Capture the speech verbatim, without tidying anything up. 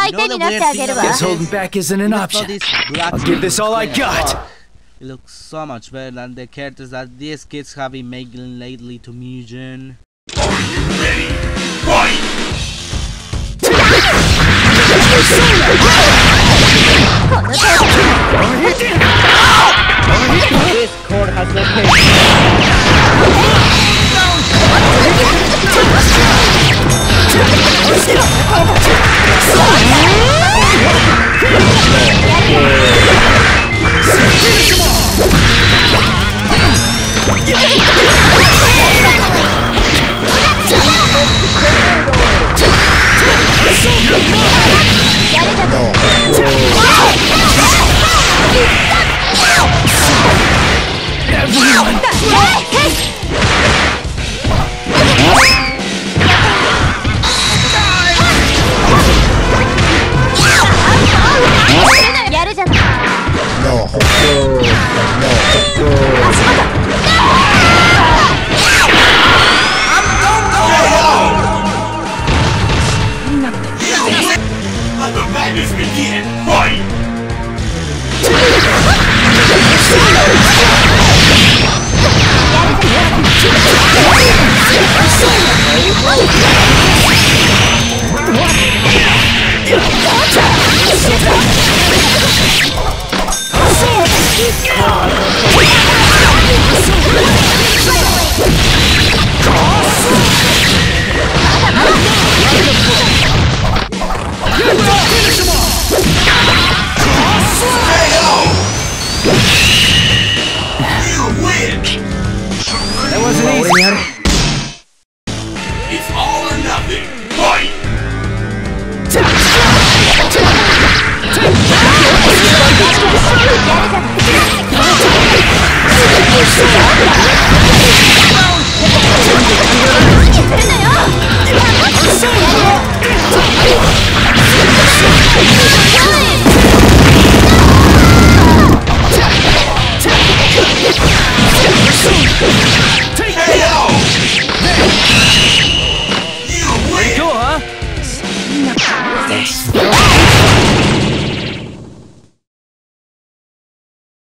相手になってあげるわ。 Guess holding back isn't an option. I'll give this all I got. It looks so much better than the characters that these kids have been making lately to Mugen. Ready, fight! This cord has located. Let the madness begin! Fight! That wasn't easy. It's all or nothing! Fight! Get it